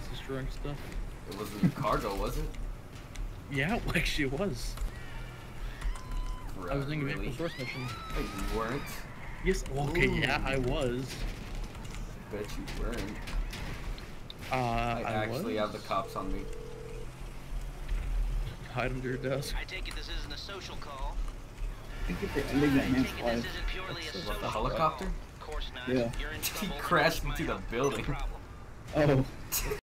was destroying stuff. It wasn't cargo, was it? Yeah, well, actually it was. I was doing a Really? vehicle source mission. No, you weren't. Yes, okay, Ooh. yeah, I was. Bet you weren't. I actually have the cops on me. Hide under your desk. I take it this isn't a social call. Thank you for ending that man's This life. isn't purely a social The helicopter? call. Of course not. Yeah. You're in He trouble. crashed My into the help, building. No problem. Oh.